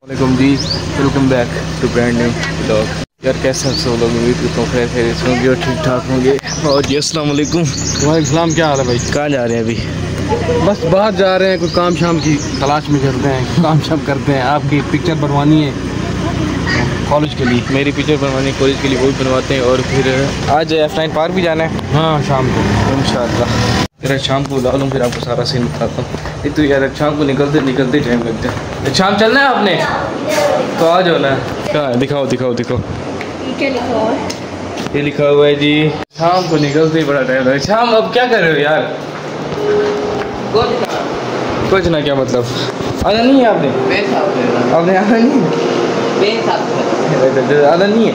वालेकुम जी, welcome back to brand new blog. यार कैसे हैं सब लोग? उम्मीद करता हूँ खैर खैरियत से होंगे और ठीक ठाक होंगे। और जी अस्सलाम वालेकुम। वालेकुम सलाम। क्या हाल है भाई? कहाँ जा रहे हैं अभी? बस बाहर जा रहे हैं, कोई काम शाम की तलाश में करते हैं, काम शाम करते हैं। आपकी पिक्चर बनवानी है कॉलेज के लिए। मेरी पिक्चर बनवानी कॉलेज के लिए, वो भी बनवाते हैं। और फिर आज F9 पार्क भी जाना है। हाँ शाम को इंशाअल्लाह। फिर शाम को ला लूँ, फिर आपको सारा सीन बताता हूँ। एक तो यार शाम को निकलते निकलते टाइम लगता है। शाम चलना है आपने तो आ जाओ ना। कहाँ है? दिखाओ दिखाओ दिखाओ। क्या लिखा हुआ है? ये लिखा हुआ है जी, शाम को निकलते ही बड़ा टाइम लगता है। शाम अब क्या कर रहे हो यार? कुछ ना। क्या मतलब आना नहीं है आपने? आपने आना नहीं है? आना नहीं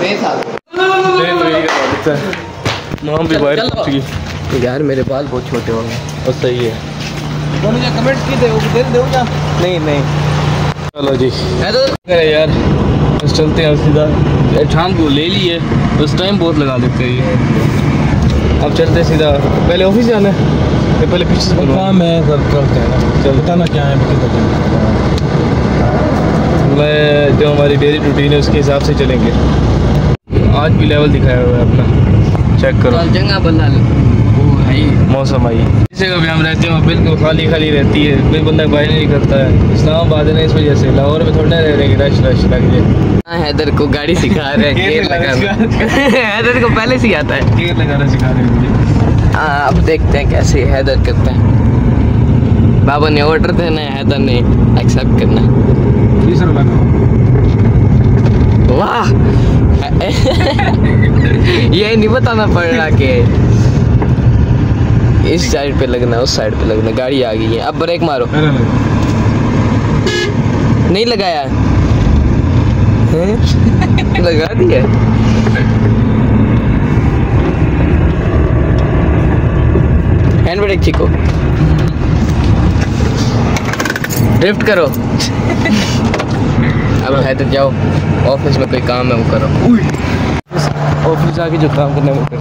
है? नाम भी बाहर पहुँच गई यार। मेरे बाल बहुत छोटे होंगे। और सही है। कमेंट की दे दो क्या? नहीं नहीं, चलो जी यार बस चलते हैं सीधा। शाम को ले लिए बस, टाइम बहुत लगा देते हैं ये। अब चलते हैं सीधा। पहले ऑफिस जाना है या पहले पीछे से काम है सर, चलते हैं ना। चलता ना क्या है, मैं जो हमारी डेली रूटीन है उसके हिसाब से चलेंगे। आज भी लेवल दिखाया हुआ है अपना, चेक करो। जगह बना मौसम आई इसे कभी हम रहते हैं बिल्कुल खाली खाली रहती है, कोई बंदा बाहर नहीं करता है। इस्लामाबाद है ना, इस वजह से। लाहौर में थोड़ा रह रहे रश रश लग जाए। हैदर को गाड़ी सिखा रहे हैं, गेयर लगाना। हैदर को पहले से आता है, गेयर लगाना सिखा रहे हैं मुझे। अब देखते हैं कैसे हैदर करता है। बाबा ने ऑर्डर देना है, हैदर ने एक्सेप्ट करना है। 20 रुपये का। वाह ये नहीं बताना पड़ रहा कि इस साइड पे लगना, उस साइड पे लगना। गाड़ी आ गई है, अब ब्रेक मारो। नहीं लगाया है? लगा दिया। हैंड ब्रेक खींचो, ड्रिफ्ट करो। अब हैदर जाओ, ऑफिस में कोई काम है वो करो। ऑफिस जाके जो काम करना है वो करें।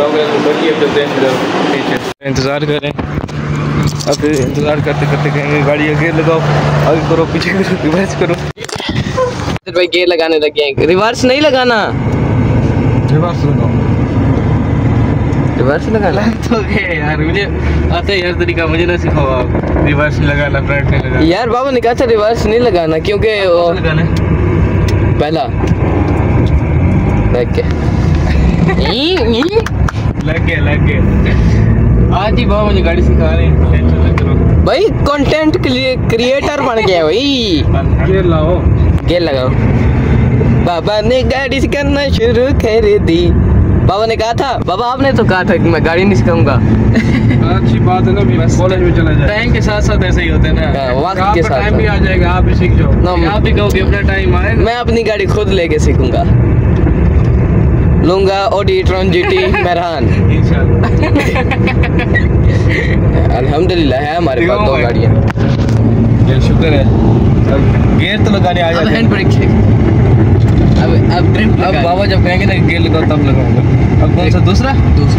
इंतज़ार करें। अब फिर इंतज़ार करते करते कहेंगे गाड़ी का गेयर लगाओ, आगे करो पीछे करो रिवर्स करो। भाई गेयर लगाने लगे हैं, रिवर्स नहीं लगाना। रिवर्स लगाओ। रिवर्स लगाना तो यार मुझे आता है यार तरीका, मुझे ना सिखाओ आप। रिवर्स नहीं लगाना, फ्रंट नहीं लगाना। यार बाबा ने कहा था रिवर्स नहीं लगाना, क्योंकि वो लगाना है पहला लग गया। लग गया। आज ही बाबा मुझे गाड़ी सिखा रहे हैं, टेंशन मत करो भाई। कंटेंट क्रिएटर बन गया भाई। गेयर लाओ, गेयर लगाओ। बाबा ने गाड़ी सिखाना शुरू कर दी। बाबा ने कहा था, बाबा आपने तो कहा था कि मैं गाड़ी नहीं सिखाऊंगा। अच्छी बात है ना, कॉलेज में चला जाए। टाइम के साथ साथ ऐसे ही होता है ना, वक्त के साथ टाइम भी आ जाएगा, आप भी सीख जाओ। आप भी कहोगे अपना टाइम आए। मैं अपनी गाड़ी खुद लेके सीखूंगा, लूंगा Audi e-tron GT मेहरान। अल्हम्दुलिल्लाह है हमारे पास 2 गाड़ियाँ। ये शुक्र है। अब गेयर तो लगाने आ जाते हैं। हैंड ब्रेक अब ड्रिफ्ट अब बाबा जब कहेंगे ना गेयर लगाओ तब लगाऊंगा। अब कौन सा? दूसरा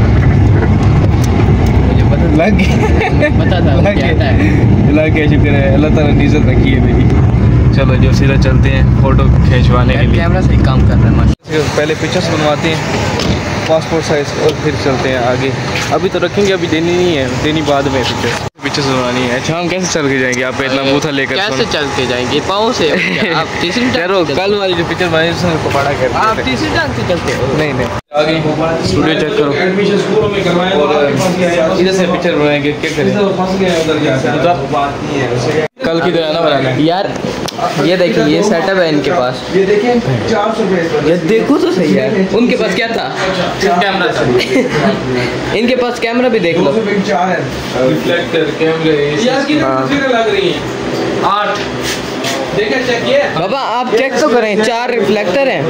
मुझे पता लग गया। पता था लग गया। शुक्र है, अल्लाह ताला ने इज्जत रखी है मेरी। चलो जो सीधा चलते हैं फोटो खिंचवाने के लिए। कैमरा सही काम कर रहा है माशाल्लाह। पहले पिक्चर्स बनवाते हैं पासपोर्ट साइज और फिर चलते हैं आगे। अभी तो रखेंगे, अभी देनी नहीं है, देनी बाद में। पिक्चर्स बनवानी है। अच्छा हम कैसे चल के जाएंगे? आप इतना बूथा लेकर कैसे चल के जाएंगे? पाँव से। आप तीसरी कल वाली जो पिक्चर बनाई उसमें पकड़ा कर आप तीसरी टांग से चलते हो? नहीं आगे स्टूडियो चेक करो। एडमिशन स्कूलों में करवाएं, इधर से पिक्चर बनाएंगे, क्या करें? फंस गए उधर जाके। कल की तरह ना बनाना। यार ये देखिए, ये सेटअप है इनके पास। ये देखें 400 रुपये। ये देखो तो सही है। उनके पास क्या था? कैमरा था। इनके पास कैमरा भी देख लो। 4 है रिफ्लेक्टर कैमरे यार की तस्वीरें लग रही हैं। 8 देखा चेक किया? बाबा आप चेक तो करें, 4 रिफ्लेक्टर हैं।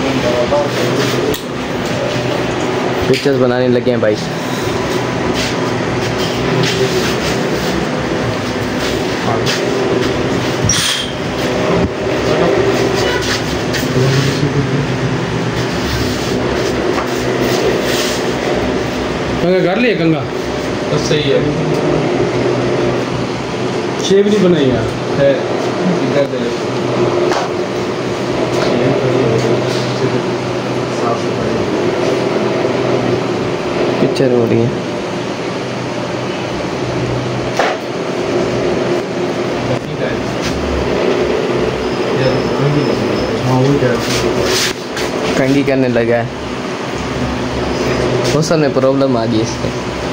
पिक्चर्स बनाने लगे हैं भाई। कर लिए गंगा तो सही है। शेव नहीं बनाई यार है इधर दे पंचर हो रही है। कंगी करने लगा है, बहुत सारे प्रॉब्लम आ गई इससे।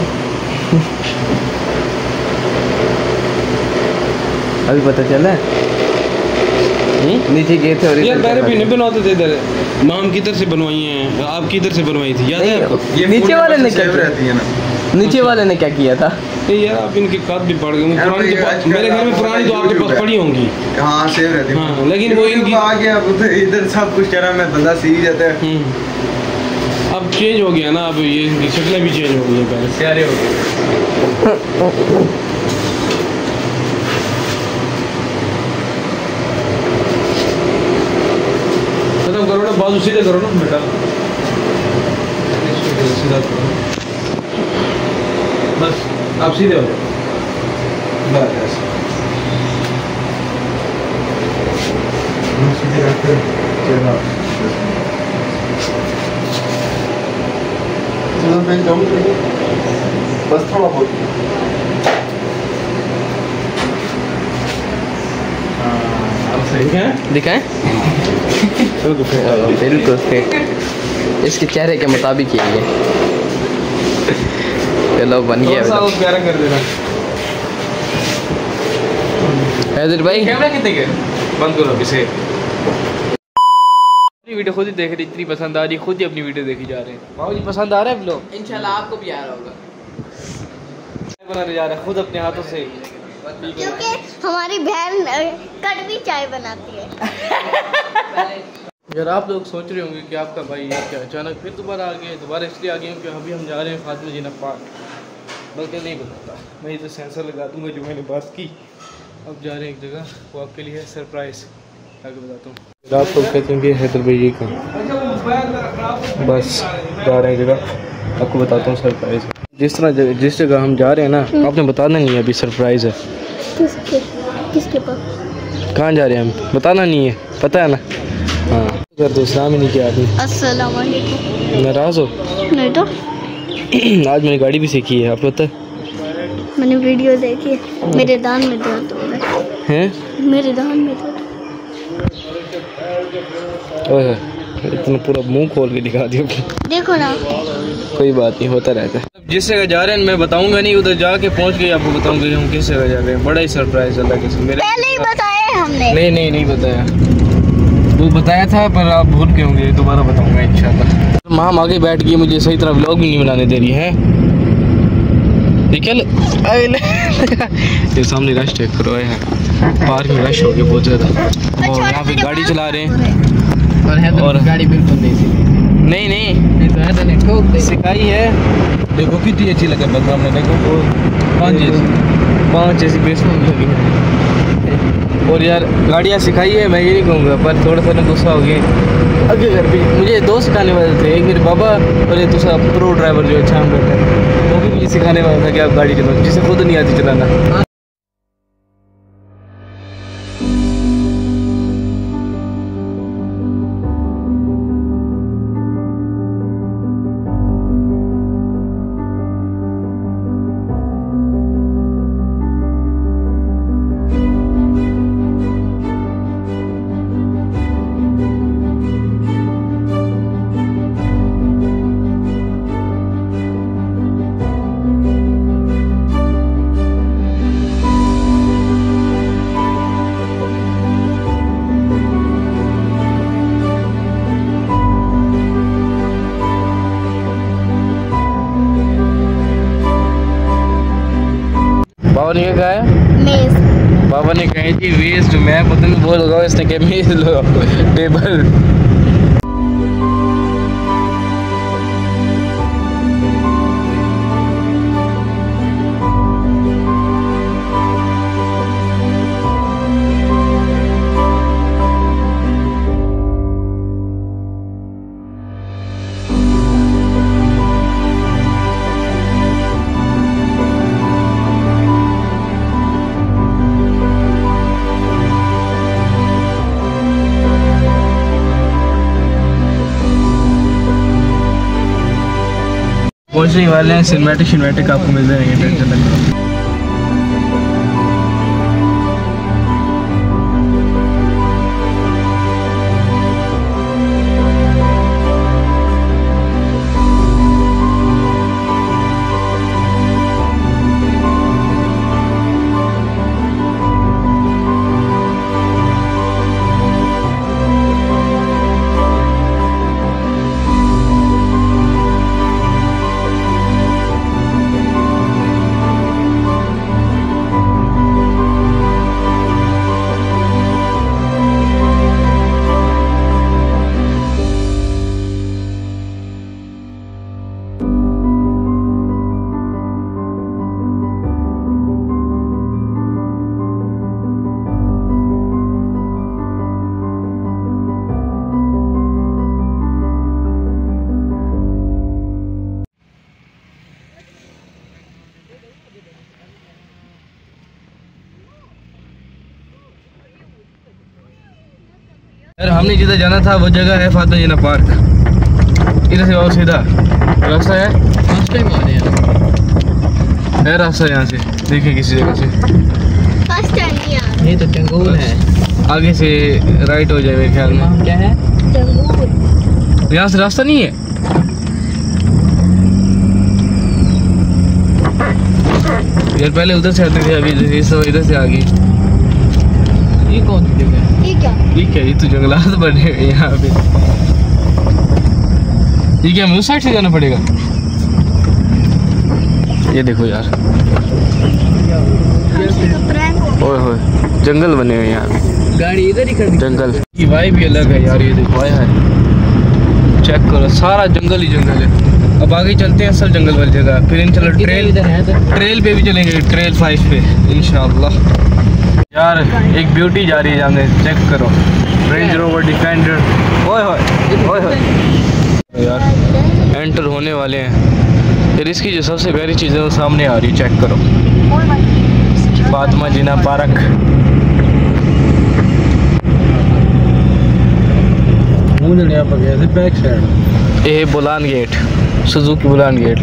अभी पता चला नीचे गए थे और यार पहले भी नहीं बनवाते थे इधर, माम किधर से बनवाई हैं, आप किधर से बनवाई थी याद है आपको? नीचे वाले ने क्या किया? नीचे वाले ने क्या किया था? यार आप इनकी काट भी पड़ गए पुरानी, तो मेरे घर में पुरानी तो आपके पास पड़ी होंगी। हाँ सेव रहती है। हाँ, लेकिन वो इनकी आ गया इधर सब कुछ करा मैं बंदा सीख जाता है। अब चेंज हो गया ना, अब ये इनकी शक्लें भी चेंज हो गई हैं, पहले प्यारे हो गए। खत्म करो ना, बाजू सीधे करो ना बेटा, सीधा करो बस, आप सीधे हो बस। सीधे रखते चलो चलो मैं जाऊँ बस थोड़ा बहुत दिखाएं? बिल्कुल फिट, इसके चेहरे के मुताबिक ही है। चलो बन गया। प्यारा कर देना हैदर भाई। कैमरा कितने के बंद करो अभी से। वीडियो खुद ही देख रही, इतनी पसंद आ रही, खुद ही अपनी वीडियो देखी जा रहे हैं। बाबू जी पसंद आ रहा है ब्लॉग? इंशाल्लाह आपको भी आ रहा होगा। बनाने जा रहा है खुद अपने हाथों से, क्योंकि हमारी बहन कड़वी चाय बनाती है। यार आप लोग सोच रहे होंगे कि आपका भाई ये क्या अचानक फिर दोबारा आ गया। दोबारा इसलिए आ गए कि अभी हम जा रहे हैं फातिमा जीना पार्क, बल्कि नहीं बताता मैं इधर सेंसर लगा दूंगा जो मैंने बात की। अब जा रहे हैं एक जगह, वो आपके लिए है सरप्राइज़, आगे बताता हूँ। आप लोग कहते हैं कि हैदर भाई ये कहाँ, बस जा रहे हैं जगह, आपको बताता हूँ सरप्राइज़। जिस जगह हम जा रहे हैं ना, आपने बताना नहीं है अभी सरप्राइज़ है। किसके पास? कहाँ जा रहे हैं हम बताना नहीं है, पता है ना? हाँ कर दो, सलाम ही नहीं किया आपने। अस्सलाम वालेकुम। नाराज़ हो? नहीं तो आज मैंने गाड़ी भी सीखी है, आप पता है? मैंने वीडियो देखी, मेरे दान में दर्द हो रहा हैं? मेरे दान में दर्द। ओह इतना पूरा मुंह खोल के दिखा दिया। देखो ना, कोई बात नहीं, होता रहता है। जिस जगह जा रहे हैं मैं बताऊंगा नहीं, उधर जाके पहुंच गए आपको बताऊंगा कि हम किस जगह जा रहे हैं। बड़ा ही सरप्राइज अल्लाह के मेरे पहले ही बताया हमने। नहीं बताया, वो बताया था पर आप भूल गए होंगे, दोबारा बताऊंगा इंशाल्लाह। माम आगे बैठ गई, मुझे सही तरह व्लॉग भी नहीं बनाने दे रही है। ये सामने रश चेक करो है, पार्क में रश हो गया बहुत ज़्यादा, और यहाँ पे गाड़ी चला रहे हैं और गाड़ी बिल्कुल नहीं तो हैदर ने ठोक दी। सिखाई है। देखो कितनी अच्छी लगे बदनाम ने, देखो पाँच जैसी बेसमेंट लगी है। और यार गाड़ियाँ सिखाई है, मैं ये नहीं कहूँगा, पर थोड़ा सा गुस्सा हो गया। आगे घर पे मुझे दो सिखाने वाले थे, एक मेरे बाबा और एक दूसरा प्रो ड्राइवर जो अच्छा हम करता है, वो भी मुझे सिखाने वाला था कि आप गाड़ी चलाओ, जिसे खुद नहीं आती चलाना। बाबा ने क्या कहा है? मेज। बाबा ने कही थी वेस्ट, मैं पता नहीं बोल रहा हूँ, इसने कहा मेज लो, टेबल। पहुँचने वाले हैं, सिनेमैटिक आपको मिल जाएंगे, टेंशन नहीं। यार हमने जिधर जाना था वो जगह है फातिमा जीना पार्क। इधर से और सीधा रास्ता है, फर्स्ट टाइम आ रहे हैं। है रास्ता यहाँ से, देखिए किसी जगह से। फर्स्ट टाइम नहीं आ रहे। ये तो जंगल है, आगे से राइट हो जाए मेरे ख्याल में। क्या है? जंगल। यहाँ से रास्ता नहीं है। यार पहले उधर से आते थे, अभी इधर से आ गई। ये कौन सी जगह है? ये क्या? ये क्या, ये तो जंगलात बने हुए हैं यहाँ पे। ये क्या, हमें उस साइड से जाना पड़ेगा? ये देखो यार, ओए होए जंगल बने हुए हैं यहाँ। गाड़ी इधर ही खड़ी। जंगल की वाइब भी अलग है यार। ये देखो आया है, चेक करो, सारा जंगल ही जंगल है। अब आगे चलते हैं असल जंगल वाली जगह, फिर इंशाल्लाह ट्रेल पे भी चलेंगे, ट्रेल 5 पे इंशाल्लाह। यार एक ब्यूटी जा रही है सामने, चेक करो, रेंज रोवर डिफेंडर। ओए होए यार एंटर होने वाले हैं। फिर इसकी जो सबसे प्यारी चीज़ है वो सामने आ रही है, चेक करो, Fatima Jinnah park. Back side ये है Bolan gate, Suzuki Bolan gate.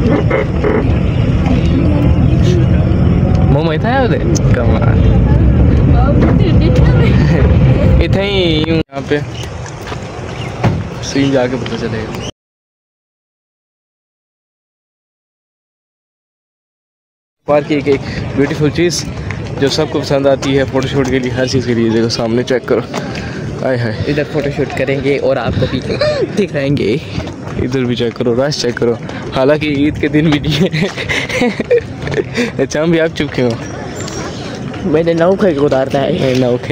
मुँह में था उधर कमाल। इतना ही यहाँ पे सीन जाके पता चलेगा। पार्क की एक ब्यूटीफुल चीज़ जो सबको पसंद आती है, फोटोशूट के लिए, हर चीज़ के लिए। देखो सामने चेक करो, आए हाय। इधर फोटोशूट करेंगे और आपको भी दिखाएंगे। इधर भी चेक करो, रश चेक करो। हालांकि ईद के दिन भी नहीं है। अच्छा भी आप चुपके हो? मैंने नौखे उतारता है। नौखे।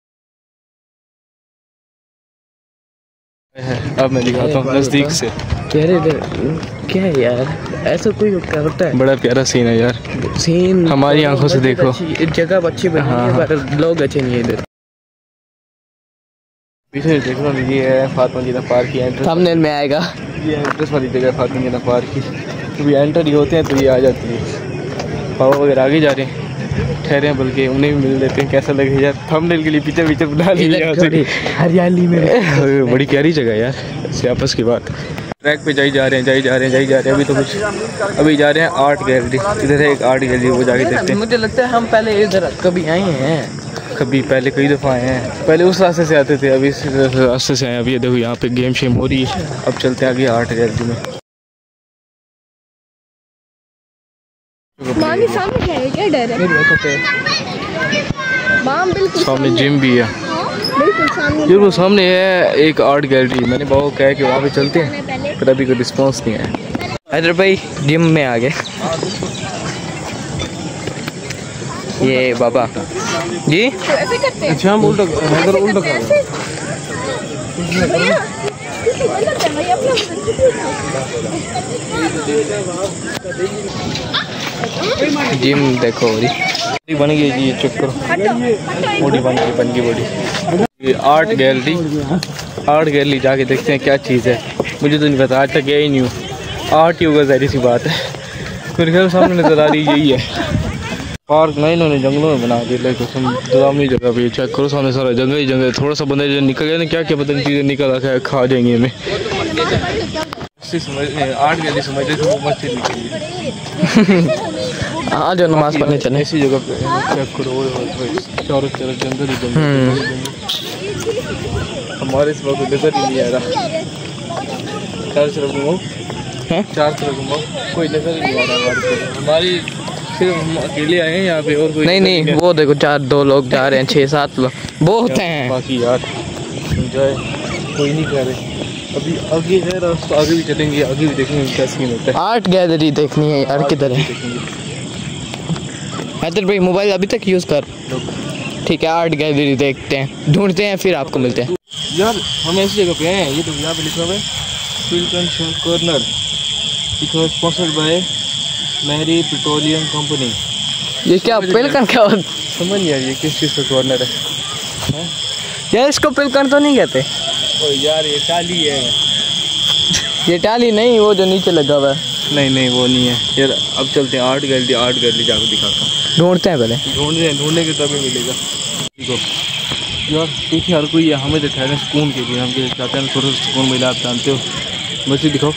अब मैं दिखाता हूँ नज़दीक से। क्या है यार, ऐसा कोई करता है? बड़ा प्यारा सीन है यार, सीन हमारी आंखों से देखो। जगह अच्छी बनी है पर लोग अच्छे नहीं है इधर। पीछे देख लो, ये है फातिमा जीना पार्क की एंट्रेंस। थंबनेल में आएगा। ये एंट्रेंस वाली जगह फातिमा जीना पार्क की। कभी एंटर ही होते हैं तो ये आ जाती है। पापा वगैरह आगे जा रहे हैं, ठहरे हैं, बल्कि उन्हें भी मिल लेते हैं। कैसा लगे यार, थंबनेल के लिए पीछे बना लिया हरियाली में। बड़ी प्यारी जगह है यार, इससे आपस की बात। ट्रैक पे जाई जा रहे हैं। अभी तो कुछ, अभी जा रहे हैं आर्ट गैलरी। इधर है एक आर्ट गैलरी, वो जाके देखते हैं। मुझे लगता है हम पहले इधर कभी आए हैं। कभी पहले कई दफ़ा आए हैं, पहले उस रास्ते से आते थे, अभी इस रास्ते से आए। अभी ये देखो यहाँ पे गेम शेम हो रही है। अब चलते हैं आगे आर्ट गैलरी में। मामी सामने क्या है, क्या डर है? माम बिल्कुल सामने जिम भी है, बिल्कुल सामने। ये वो सामने है एक आर्ट गैलरी। मैंने बाबा को कहा कि वहाँ पे चलते हैं, पर अभी कोई रिस्पॉन्स नहीं है। हैदर भाई जिम में आ गए। ये बाबा जी अच्छा, हम उल्टा उल्टा जिम देखो बॉडी बन गई जी, चेक करो, बॉडी बन गई बॉडी। ये आर्ट गैलरी जाके देखते हैं क्या चीज़ है। मुझे तो नहीं पता, आज तक गया ही नहीं हूँ। आर्ट ही होगा, ज़ाहिर सी बात है। मेरे ख्याल सामने नजर आ रही यही है पार्क ना, इन्होंने जंगलों में बना दिया। लेकिन डरावनी जगह पे चेक करो, सामने सारा जंगल ही जंगल। थोड़ा सा बंदा जो निकल गया ना, क्या क्या पता नहीं चीज़ें निकल खा जाएंगी हमें। 8 गैलरी समझते थे वो मस्जिद निकली। हाँ जो नमाज पढ़ने चले। ऐसी जगह पे चेक करो चारों तरफ जंगल ही जंगल। हमारे इस वक्त नजर ही नहीं आ रहा। चारों तरफ घूमो, चार तरफ घूमो, कोई नजर ही नहीं आ रहा हमारी। सिर्फ हम अकेले आए हैं यहाँ पे और कोई नहीं वो देखो 4-2 लोग जा रहे हैं, 6-7 लोग बहुत हैं। बाकी यार एंजॉय कोई नहीं कर रहे। अभी आगे है रास्ता, आगे भी चलेंगे, आगे भी देखेंगे क्या सीन होता है। आर्ट गैलरी देखनी है यार, किधर है? हैदर भाई मोबाइल अभी तक यूज़ कर, ठीक है। आर्ट गैलरी देखते हैं, ढूंढते हैं, फिर आपको मिलते हैं। यार हम ऐसी जगह पे हैं, ये तो यहाँ पे लिखा हुआ है pelican corner, sponsored by Mari petroleum company. ये क्या पिलकन क्या होता? समझ नहीं यार ये किस चीज़ का कॉर्नर है? यार इसको पिलकन तो नहीं कहते। ओ यार ये टाली है। ये टाली नहीं, वो जो नीचे लगा हुआ है। नहीं वो नहीं है यार। अब चलते हैं आर्ट गैलरी जाकर दिखाता हूँ। ढूंढते हैं पहले, ढूंढने के तभी मिलेगा। देखो यार पीछे हर कोई है, हमें तो ठहरे सुकून के लिए, हम चाहते हैं थोड़ा सुकून मिला। आप जानते हो मस्जिद दिखाओ,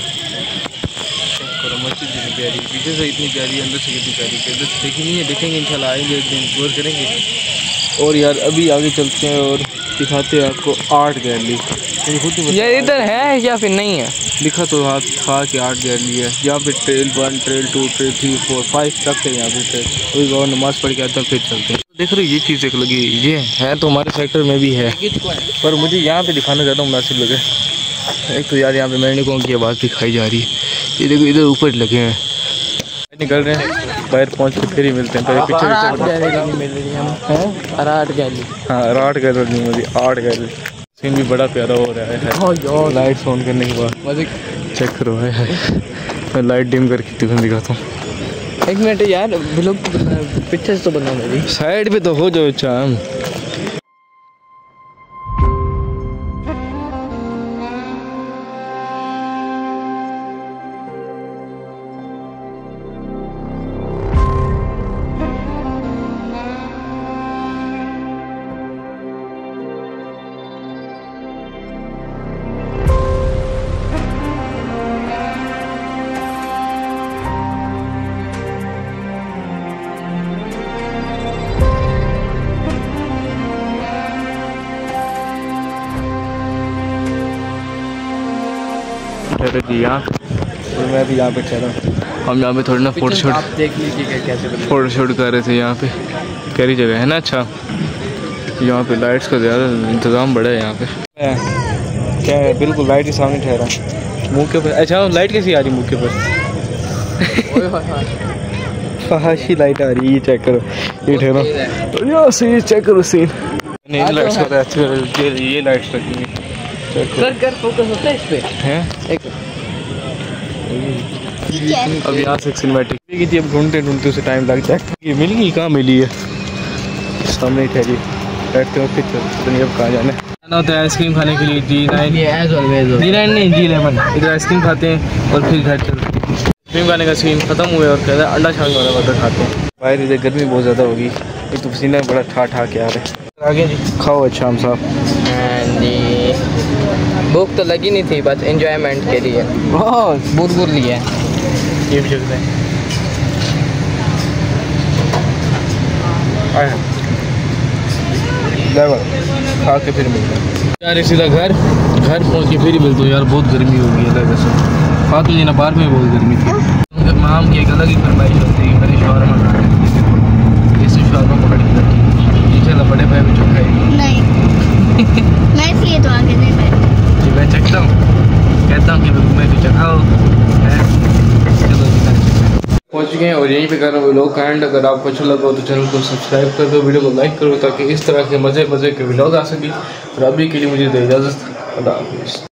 करो मस्जिद इतनी प्यारी, पीछे से इतनी प्यारी, अंदर से कितनी प्यारी। इधर से देखी नहीं है, देखेंगे इंशाल्लाह, आएंगे एक दिन गौर करेंगे। और यार अभी आगे चलते हैं और दिखाते हैं आपको आर्ट गैलरी। ये इधर है या फिर नहीं है? लिखा तो हाथ था कि आर्ट गैलरी है। यहाँ पे ट्रेल 1, ट्रेल 2, ट्रेल 3, 4, 5 तक है यहाँ पे ट्रेल। कोई और नमाज पढ़ के आता फिर चलते हैं। देख रहे ये चीज़ एक लगी, ये है तो हमारे सेक्टर में भी है, पर मुझे यहाँ पे दिखाना ज़्यादा मुनासिब लगे। एक तो यार यहाँ पे मेंढकों की आवाज़ दिखाई जा रही है। ये देखो इधर ऊपर लगे हैं, निकल रहे हैं, बाहर पहुँच के फिर ही मिलते हैं। पहले पीछे आर्ट गैलरी नहीं मिल रही हम, आर्ट गैलरी। हाँ आर्ट गैलरी नहीं मुझे, आर्ट गैलरी। सीन भी बड़ा प्यारा हो रहा है। लाइट्स ऑन करने के बाद चेक करो है। मैं लाइट डिम करके तुझे दिखाता हूँ। एक मिनट यार, ब्लॉग पिक्चर्स तो बना मेरी साइड पे तो हो जाओ चाम। जी यहाँ और मैं भी यहाँ पे ठहरा। हम यहाँ पे थोड़ी ना फोटोशूट, आप देख लीजिए कैसे फोटोशूट कर रहे थे। यहाँ पे कैरी जगह है ना। अच्छा यहाँ पे लाइट्स का ज़्यादा इंतज़ाम बड़ा है यहाँ पे। क्या है, बिल्कुल लाइट के सामने ठहरा मुँह के ऊपर। अच्छा लाइट कैसी आ रही मुँह के ऊपर? फहाशी लाइट आ रही है, ये चेक करो। ये ठहरा यहाँ से, ये चेक करो सीन। नहीं लाइट्स का अच्छा, ये लाइट्स लगेंगी। कर फोकस होता है इस पे हैं एक। अब यहाँ से सिनेमैटिक की थी। अब ढूंढते उसे टाइम लग जाए। ये मिल गई, कहाँ मिली है? सामने ही ठहरी, बैठते हो फिर चलते नहीं। अब कहाँ जाना होता है आइसक्रीम खाने के लिए? G9 नहीं G11। इधर आइसक्रीम खाते हैं और फिर घर चलते हैं। आइसक्रीम खाने का सीन खत्म हुआ और कहता है अंडा छान वाला बर्गर खाते हैं। बाहर इधर गर्मी बहुत ज़्यादा होगी, एक तो पसीना बड़ा ठा के आ रहा है। आगे जी खाओ अच्छा हम साहब। भूख तो लगी नहीं थी, बस एंजॉयमेंट के लिए बुर लिया। ये भी चलते हैं। खा के फिर मिलते हैं यार। सीधा घर पहुँच के फिर ही मिलते हो यार। बहुत गर्मी हो गई है वैसे। फातुल जी ना बाहर में बहुत गर्मी थी। माम की एक अलग ही फरमाइश होती है, मेरे शौहर में इस शौहर पकड़ के रखी चला बड़े भाई में चुका नहीं मैं इसलिए तो आगे नहीं बैठ। जी मैं चखता हूँ, कहता हूँ कि मैं तो चखाओ। पहुँच चुके हैं और यहीं पे कर रहा हूँ व्लॉग का एंड। अगर आपको अच्छा लगा हो तो चैनल को सब्सक्राइब कर दो, वीडियो को लाइक करो ताकि इस तरह के मज़े के व्लॉग आ सके। और अभी के लिए मुझे दे इजाज़त। अल्लाह हाफ़िज़।